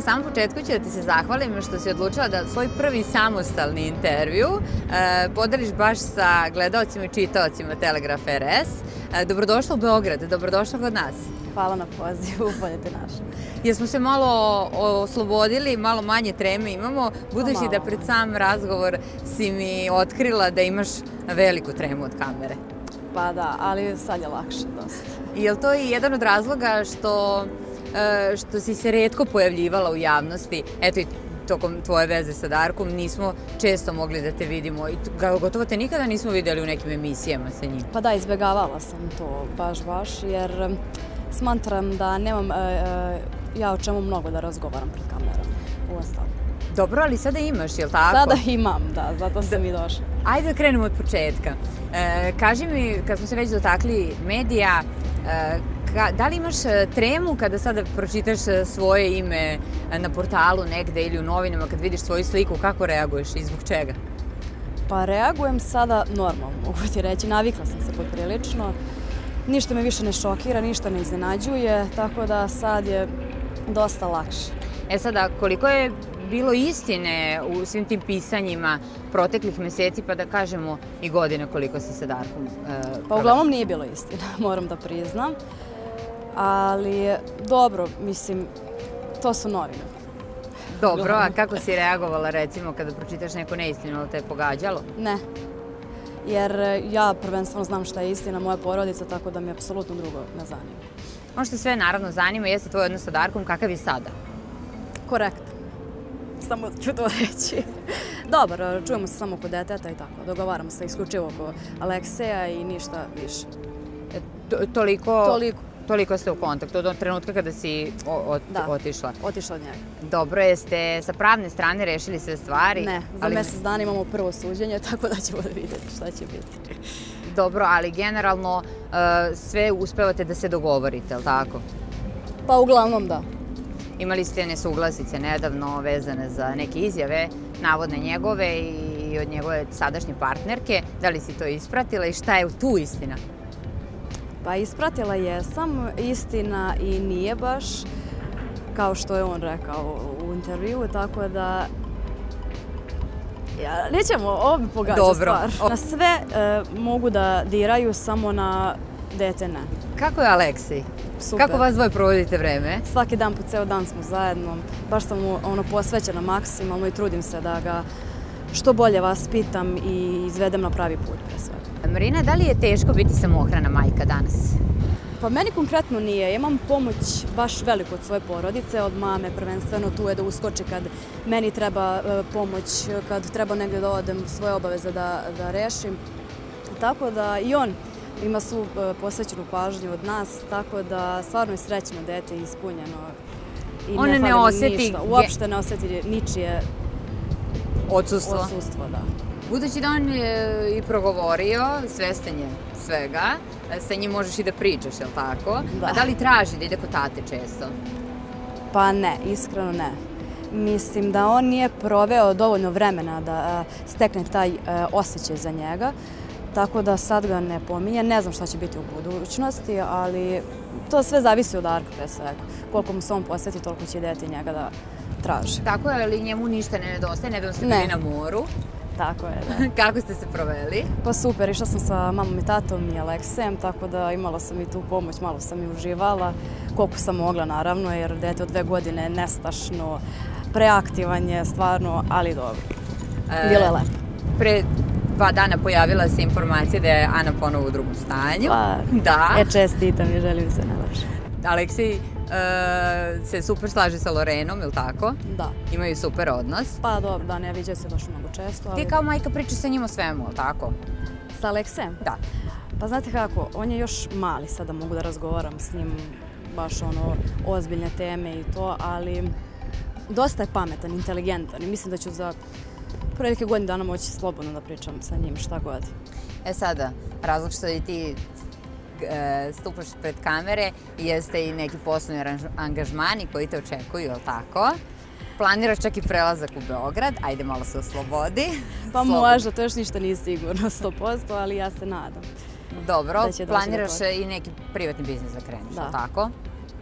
na samom početku ću da ti se zahvalim što si odlučila da svoj prvi samostalni intervju podeliš baš sa gledaocima i čitaocima Telegraf RS. Dobrodošla u Beograd, dobrodošla kod nas. Hvala na pozivu, bolje te našli. Jesmo se malo oslobodili, malo manje treme imamo, budući da pred sam razgovor si mi otkrila da imaš veliku tremu od kamere. Pa da, ali sad je lakše dosta. Je li to i jedan od razloga što si se retko pojavljivala u javnosti? Eto i tokom tvoje veze sa Darkom nismo često mogli da te vidimo i gotovo te nikada nismo vidjeli u nekim emisijama sa njim. Pa da, izbjegavala sam to baš, jer smatram da nemam ja o čemu mnogo da razgovaram pred kamerom u ostalom. Dobro, ali sada imaš, je li tako? Sada imam, da, zato sam i došla. Ajde da krenemo od početka. Kaži mi, kad smo se već dotakli medija, da li imaš tremu kada sada pročitaš svoje ime na portalu negde ili u novinama, kad vidiš svoju sliku, kako reaguješ i zbog čega? Pa reagujem sada normalno, mogu ti reći, navikla sam se poprilično. Ništa me više ne šokira, ništa ne iznenađuje, tako da sad je dosta lakše. E sada, koliko je bilo istine u svim tim pisanjima proteklih meseci, pa da kažemo i godine koliko si sa Darkom Pa uglavnom nije bilo istina, moram da priznam. Ali dobro, mislim, to su novine. Dobro, a kako si reagovala recimo kada pročitaš neku neistinu, ali te je pogađalo? Ne, jer ja prvenstveno znam šta je istina, moja porodica, tako da mi apsolutno drugo ne zanima. Ono što sve naravno zanima jeste tvoj odnos sa Darkom, kakav je sada? Korektno. Samo ću to reći. Dobar, čujemo se samo kod deteta i tako. Dogovaramo se isključivo oko Alekseja i ništa više. Toliko ste u kontaktu od trenutka kada si otišla? Da, otišla od njega. Dobro, jeste sa pravne strane rešili sve stvari? Ne, za mjesec dana imamo prvo suđenje, tako da ćemo vidjeti šta će biti. Dobro, ali generalno sve uspevate da se dogovorite, je li tako? Pa uglavnom da. Imali ste nesuglasice nedavno vezane za neke izjave, navodne njegove i od njegove sadašnje partnerke. Da li si to ispratila i šta je tu istina? Pa ispratila jesam, istina i nije baš, kao što je on rekao u intervjuu, tako da nećemo, ovo bi pogađa stvar. Na sve mogu da diraju, samo na dete ne. Kako je Aleksej? Super. Kako vas dvoje provodite vreme? Svaki dan po ceo dan smo zajedno. Baš sam mu posvećena maksimalno i trudim se da ga što bolje vaspitam i izvedem na pravi put pre svega. Marina, da li je teško biti samohrana majka danas? Pa meni konkretno nije. Imam pomoć baš veliku od svoje porodice, od mame prvenstveno. Tu je da uskoči kad meni treba pomoć, kad treba negdje da odem, svoje obaveze da rešim. Tako da i on ima svu posvećenu pažnju od nas, tako da stvarno je srećno dete i ispunjeno. On ne osjeti... Uopšte ne osjeti ničije odsustvo. Odsustvo, da. Budući da on je i progovorio, svestan je svega, sa njim možeš i da pričaš, je li tako? Da. A da li traži da ide kod tate često? Pa ne, iskreno ne. Mislim da on nije proveo dovoljno vremena da stekne taj osjećaj za njega, tako da sad ga ne pominje. Ne znam šta će biti u budućnosti, ali to sve zavisi od Darka pre svega. Koliko mu se on posveti, toliko će dete njega da traži. Tako je, ali njemu ništa ne nedostaje, nedavno ste bili na moru. Tako je, da. Kako ste se proveli? Pa super, išla sam sa mamom i tatom i Aleksejem, tako da imala sam i tu pomoć, malo sam i uživala, koliko sam mogla naravno, jer dete od 2 godine je nestašno, preaktivan je stvarno, ali dobro. Bilo je lepo. Pre 2 dana pojavila se informacija da je Ana ponovo u drugom stanju. Da. Čestitam i želim se najlepše. Aleksej se super slaže sa Lorenom, je li tako? Da. Imaju super odnos. Pa dobro, da, ne viđaju se baš mnogo često. Ti kao majka pričaš sa njim o svemu, je li tako? Sa Aleksejem? Da. Pa znate kako, on je još mali, sada mogu da razgovaram s njim baš ozbiljne teme i to, ali dosta je pametan, inteligentan i mislim da ću za prilike godinu dana moći slobodno da pričam sa njim šta god. E sada, razlog što i ti stupaš pred kamere jeste i neki poslovni angažmani koji te očekuju, je li tako? Planiraš čak i prelazak u Beograd, ajde malo se oslobodi. Pa možda, to još ništa nije sigurno 100%, ali ja se nadam. Dobro, planiraš i neki privatni biznis da kreneš, je li tako?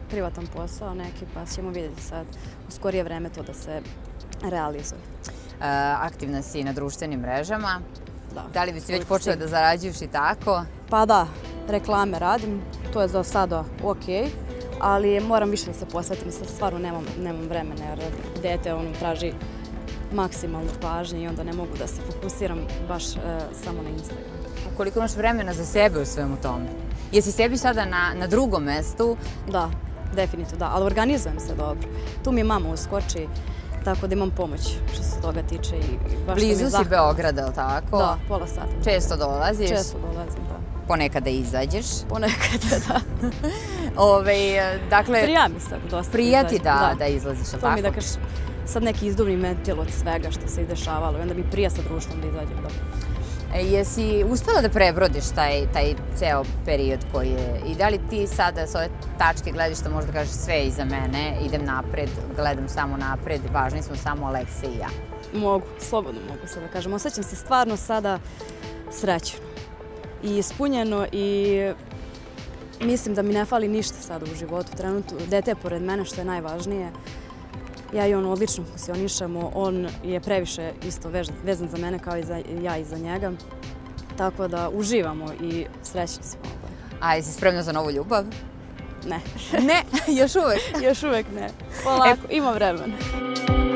privatan posao neki, pa ćemo vidjeti sad u skorije vreme to da se realizuje. Aktivna si na društvenim mrežama. Da li bi si već počela da zarađuješ i tako? Pa da, reklame radim, to je za sada okej, ali moram više da se posvetim, sad stvarno nemam vremena jer dete traži maksimalnu pažnju i onda ne mogu da se fokusiram baš samo na Instagram. A koliko imaš vremena za sebe u svemu tome? Jesi sebi sada na drugom mestu? Da, definitivno da, ali organizujem se dobro. Tu mi mama uskoči, tako da imam pomoć što se toga tiče. Blizu si Beograda, ili tako? Da, pola sata. Često dolaziš? Često dolazim, da. Ponekada izađeš? Ponekada, da. Dakle, prija mi sad dosta. Prijati da izlaziš, ili tako? To mi da kažeš sad neki izduvni ventil od svega što se i dešavalo i onda mi prija sa društvom da izađem. Jesi uspela da prebrodiš taj ceo period koji je i da li ti sada s ove tačke gledišta možda kažeš sve iza mene, idem napred, gledam samo napred, važni smo samo Aleksa i ja? Mogu, slobodno mogu sad da kažem. Osjećam se stvarno sada srećno i ispunjeno i mislim da mi ne fali ništa sada u životu. Trenutno dete je pored mene što je najvažnije. Ja i on odlično funkcionišemo, on je previše isto vezan za mene kao i ja i za njega. Tako da uživamo i srećni smo. A jesi spremna za novu ljubav? Ne. Ne, još uvek? Još uvek ne. Polako, ima vremena.